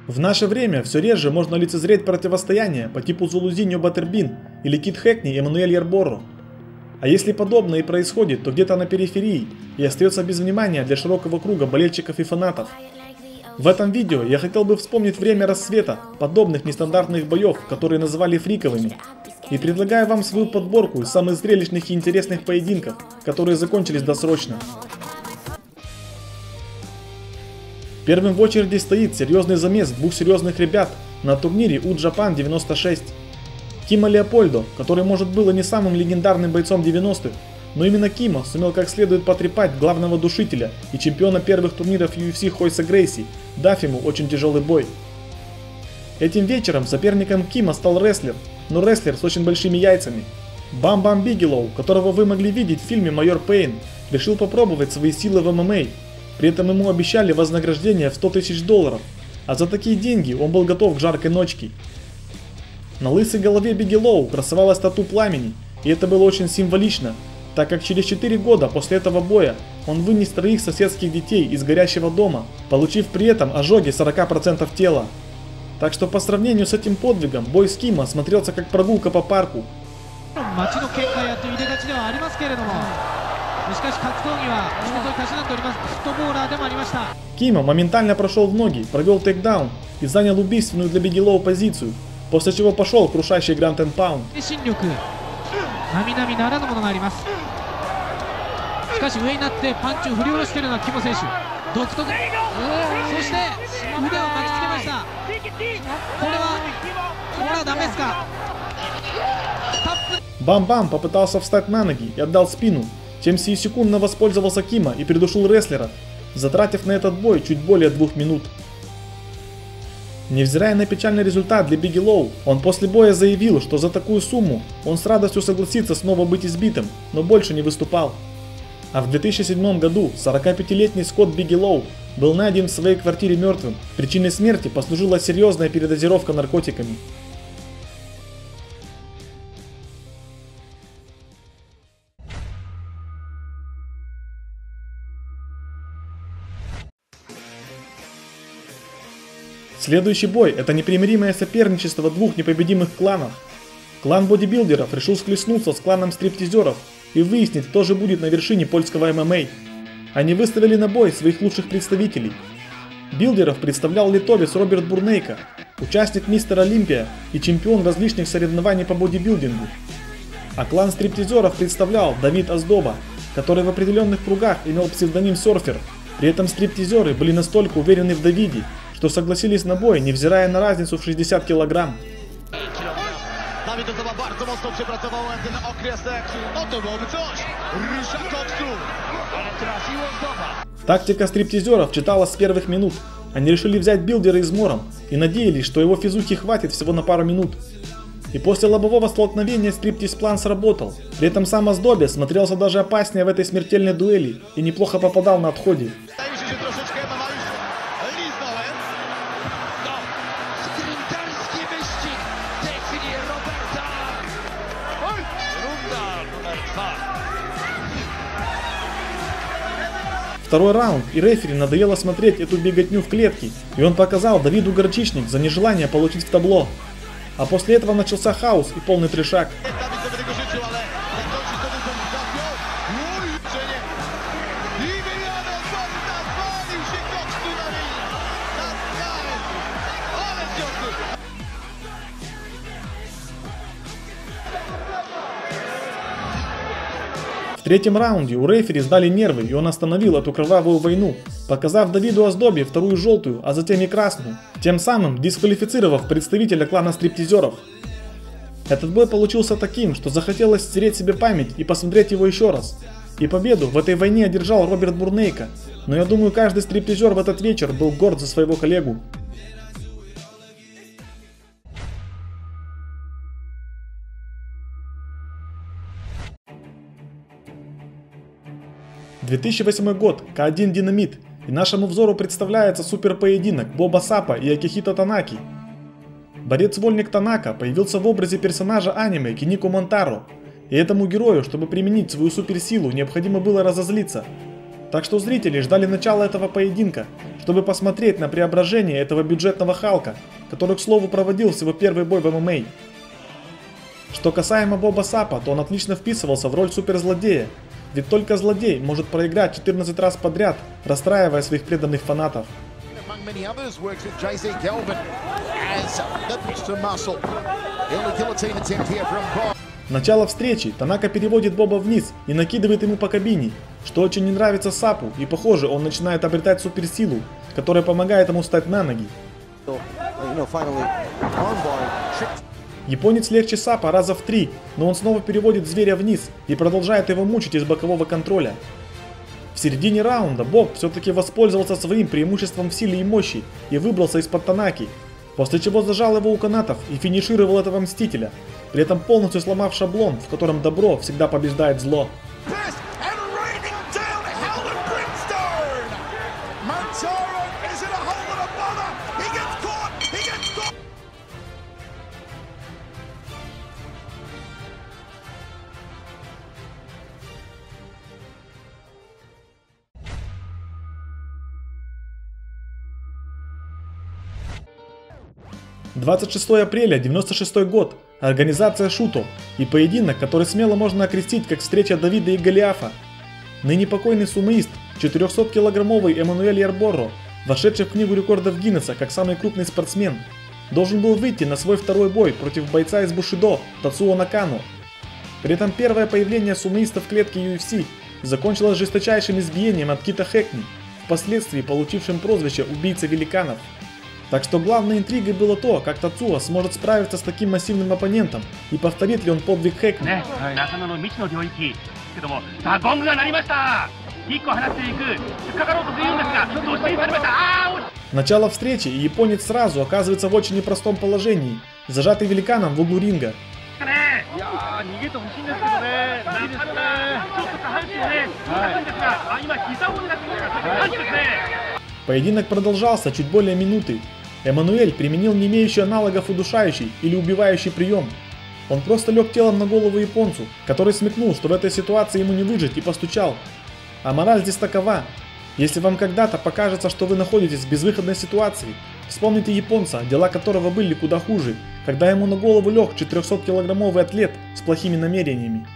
В наше время все реже можно лицезреть противостояние по типу Зулузиньо Баттербин или Кит Хэкни и Эммануэль Ярборо. А если подобное и происходит, то где-то на периферии и остается без внимания для широкого круга болельщиков и фанатов. В этом видео я хотел бы вспомнить время расцвета подобных нестандартных боев, которые называли фриковыми. И предлагаю вам свою подборку из самых зрелищных и интересных поединков, которые закончились досрочно. Первым в очереди стоит серьезный замес двух серьезных ребят на турнире U-Japan 96. Кима Леопольдо, который может был и не самым легендарным бойцом 90-х, но именно Кима сумел как следует потрепать главного душителя и чемпиона первых турниров UFC Хойса Грейси, дав ему очень тяжелый бой. Этим вечером соперником Кима стал рестлер, но рестлер с очень большими яйцами. Бам Бам Бигелоу, которого вы могли видеть в фильме «Майор Пейн», решил попробовать свои силы в ММА. При этом ему обещали вознаграждение в $100 000, а за такие деньги он был готов к жаркой ночке. На лысой голове Бигелоу красовалась тату пламени, и это было очень символично, так как через 4 года после этого боя он вынес 3 соседских детей из горящего дома, получив при этом ожоги 40% тела. Так что по сравнению с этим подвигом, бой с Кима смотрелся как прогулка по парку. Кима моментально прошел в ноги, провел тейкдаун и занял убийственную для Бигелоу позицию, после чего пошел крушащий Ground and Pound. Бам-Бам попытался встать на ноги и отдал спину, чем сиюсекундно воспользовался Кима и придушил рестлера, затратив на этот бой чуть более 2 минут. Невзирая на печальный результат для Бигелоу, он после боя заявил, что за такую сумму он с радостью согласится снова быть избитым, но больше не выступал. А в 2007 году 45-летний Скотт Бигелоу был найден в своей квартире мертвым. Причиной смерти послужила серьезная передозировка наркотиками. Следующий бой – это непримиримое соперничество двух непобедимых кланов. Клан бодибилдеров решил схлестнуться с кланом стриптизеров и выяснить, кто же будет на вершине польского ММА. Они выставили на бой своих лучших представителей. Билдеров представлял литовец Роберт Бурнейко, участник Мистер Олимпия и чемпион различных соревнований по бодибилдингу. А клан стриптизеров представлял Давид Оздоба, который в определенных кругах имел псевдоним Серфер. При этом стриптизеры были настолько уверены в Давиде, что согласились на бой, невзирая на разницу в 60 килограмм. Тактика стриптизеров читалась с первых минут. Они решили взять билдера измором и надеялись, что его физухи хватит всего на пару минут. И после лобового столкновения стриптиз-план сработал. При этом сам Оздобе смотрелся даже опаснее в этой смертельной дуэли и неплохо попадал на отходе. Второй раунд, и рефери надоело смотреть эту беготню в клетке, и он показал Давиду горчичник за нежелание получить в табло. А после этого начался хаос и полный трешак. В третьем раунде у рефери сдали нервы, и он остановил эту кровавую войну, показав Давиду Оздобе вторую желтую, а затем и красную, тем самым дисквалифицировав представителя клана стриптизеров. Этот бой получился таким, что захотелось стереть себе память и посмотреть его еще раз. И победу в этой войне одержал Роберт Бурнейко, но я думаю, каждый стриптизер в этот вечер был горд за своего коллегу. 2008 год, К1 Динамит, и нашему взору представляется суперпоединок Боба Сапа и Акихито Танаки. Борец-вольник Танака появился в образе персонажа аниме Кинико Монтаро, и этому герою, чтобы применить свою суперсилу, необходимо было разозлиться. Так что зрители ждали начала этого поединка, чтобы посмотреть на преображение этого бюджетного Халка, который, к слову, проводил всего первый бой в ММА. Что касаемо Боба Сапа, то он отлично вписывался в роль суперзлодея, ведь только злодей может проиграть 14 раз подряд, расстраивая своих преданных фанатов. Начало встречи Танака переводит Боба вниз и накидывает ему по кабине, что очень не нравится Сапу, и похоже, он начинает обретать суперсилу, которая помогает ему встать на ноги. Японец легче Сапа раза в 3, но он снова переводит зверя вниз и продолжает его мучить из бокового контроля. В середине раунда Боб все-таки воспользовался своим преимуществом в силе и мощи и выбрался из-под Танаки, после чего зажал его у канатов и финишировал этого мстителя, при этом полностью сломав шаблон, в котором добро всегда побеждает зло. «26 апреля 96 год. Организация Шуто и поединок, который смело можно окрестить как встреча Давида и Голиафа. Ныне покойный сумоист, 400-килограммовый Эммануэль Ярборро, вошедший в книгу рекордов Гиннесса как самый крупный спортсмен, должен был выйти на свой второй бой против бойца из Бушидо Тацуо Накану. При этом первое появление сумоиста в клетке UFC закончилось жесточайшим избиением от Кита Хэкни, впоследствии получившим прозвище «убийца великанов». Так что главной интригой было то, как Тацуо сможет справиться с таким массивным оппонентом и повторит ли он подвиг Хэкни. Начало встречи, и японец сразу оказывается в очень непростом положении, зажатый великаном в углу ринга. Поединок продолжался чуть более минуты. Эммануэль применил не имеющий аналогов удушающий или убивающий прием. Он просто лег телом на голову японцу, который смекнул, что в этой ситуации ему не выжить, и постучал. А мораль здесь такова: если вам когда-то покажется, что вы находитесь в безвыходной ситуации, вспомните японца, дела которого были куда хуже, когда ему на голову лег 400-килограммовый атлет с плохими намерениями.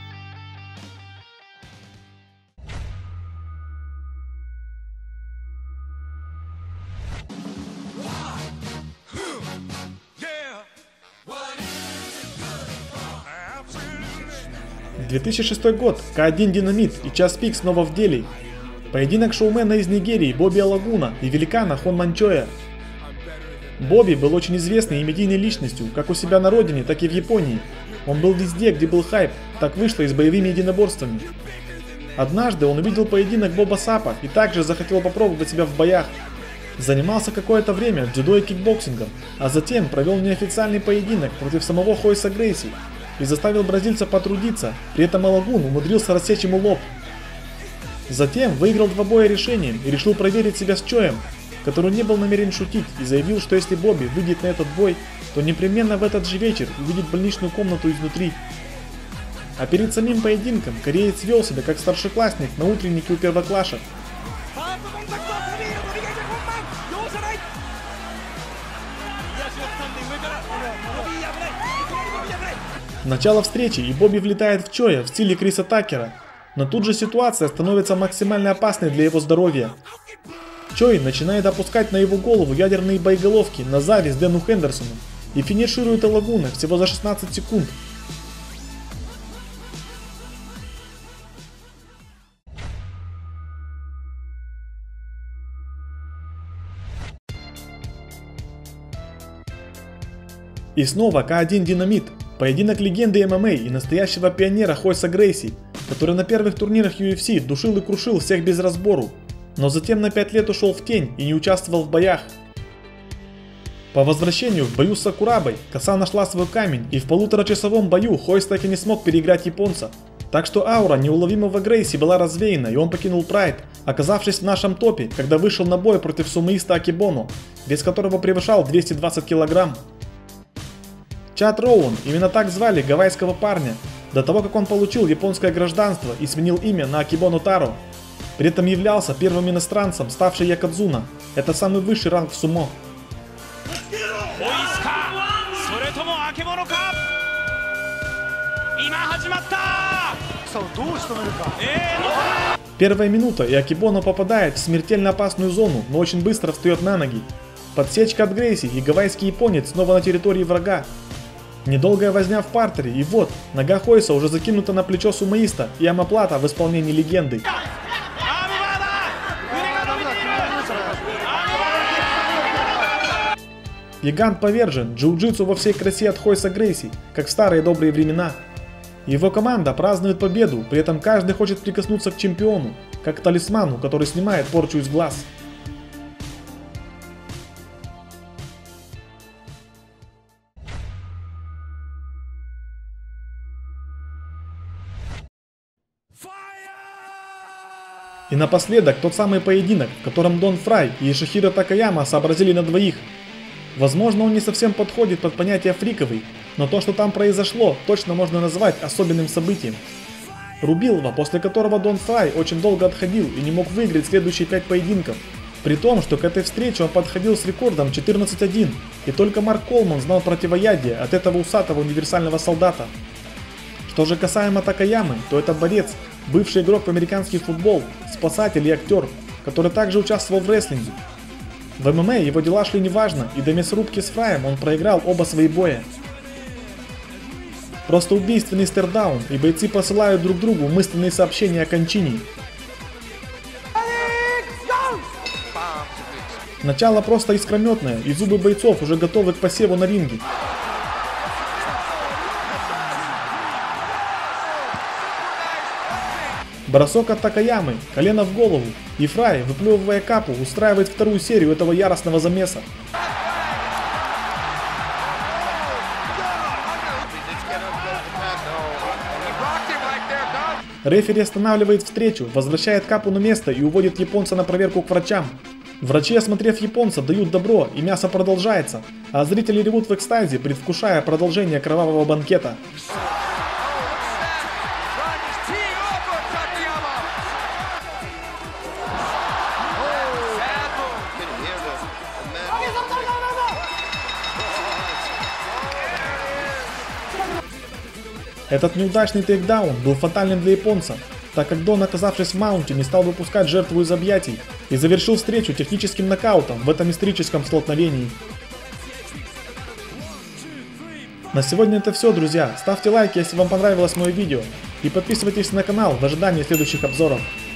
— 2006 год. К1 Динамит и Час Пик снова в деле. Поединок шоумена из Нигерии Бобби Алагуна и великана Хон Манчоя. Бобби был очень известной и медийной личностью, как у себя на родине, так и в Японии. Он был везде, где был хайп, так вышло и с боевыми единоборствами. Однажды он увидел поединок Боба Сапа и также захотел попробовать себя в боях. Занимался какое-то время дзюдо и кикбоксингом, а затем провел неофициальный поединок против самого Хойса Грейси и заставил бразильца потрудиться, при этом Алагун умудрился рассечь ему лоб. Затем выиграл два боя решением и решил проверить себя с Чоем, который не был намерен шутить и заявил, что если Бобби выйдет на этот бой, то непременно в этот же вечер увидит больничную комнату изнутри. А перед самим поединком кореец вел себя как старшеклассник на утреннике у первоклашек. Начало встречи, и Бобби влетает в Чоя в стиле Криса Такера, но тут же ситуация становится максимально опасной для его здоровья. Чой начинает опускать на его голову ядерные боеголовки на зависть Дэну Хендерсону и финиширует Алагуна всего за 16 секунд. И снова К1 Динамит. Поединок легенды ММА и настоящего пионера Хойса Грейси, который на первых турнирах UFC душил и крушил всех без разбору, но затем на 5 лет ушел в тень и не участвовал в боях. По возвращению в бою с Сакурабой коса нашла свой камень, и в полуторачасовом бою Хойс так и не смог переиграть японца. Так что аура неуловимого Грейси была развеяна, и он покинул Прайд, оказавшись в нашем топе, когда вышел на бой против сумоиста Акибоно, вес которого превышал 220 килограмм. Чад Роуэн, именно так звали гавайского парня, до того как он получил японское гражданство и сменил имя на Акибоно Таро. При этом являлся первым иностранцем, ставший якодзуна. Это самый высший ранг в сумо. Первая минута, и Акибоно попадает в смертельно опасную зону, но очень быстро встает на ноги. Подсечка от Грейси, и гавайский японец снова на территории врага. Недолгая возня в партере, и вот, нога Хойса уже закинута на плечо сумоиста, и омоплата в исполнении легенды. Гигант повержен, джиу-джитсу во всей красе от Хойса Грейси, как в старые добрые времена. Его команда празднует победу, при этом каждый хочет прикоснуться к чемпиону, как к талисману, который снимает порчу из глаз. И напоследок тот самый поединок, в котором Дон Фрай и Ишихиро Такаяма сообразили на двоих. Возможно, он не совсем подходит под понятие фриковый, но то, что там произошло, точно можно назвать особенным событием. Рубилова, после которого Дон Фрай очень долго отходил и не мог выиграть следующие 5 поединков. При том, что к этой встрече он подходил с рекордом 14-1, и только Марк Колман знал противоядие от этого усатого универсального солдата. Что же касаемо Такаямы, то это борец, бывший игрок в американский футбол, спасатель и актер, который также участвовал в рестлинге. В ММА его дела шли неважно, и до мясорубки с Фраем он проиграл оба свои боя. Просто убийственный стердаун, и бойцы посылают друг другу мысленные сообщения о кончине. Начало просто искрометное, и зубы бойцов уже готовы к посеву на ринге. Бросок от Такаямы, колено в голову, и Фрай, выплевывая капу, устраивает вторую серию этого яростного замеса. Рефери останавливает встречу, возвращает капу на место и уводит японца на проверку к врачам. Врачи, осмотрев японца, дают добро, и мясо продолжается, а зрители ревут в экстазе, предвкушая продолжение кровавого банкета. Этот неудачный тейкдаун был фатальным для японца, так как Дон, оказавшись в маунте, не стал выпускать жертву из объятий и завершил встречу техническим нокаутом в этом историческом столкновении. На сегодня это все, друзья. Ставьте лайки, если вам понравилось мое видео, и подписывайтесь на канал в ожидании следующих обзоров.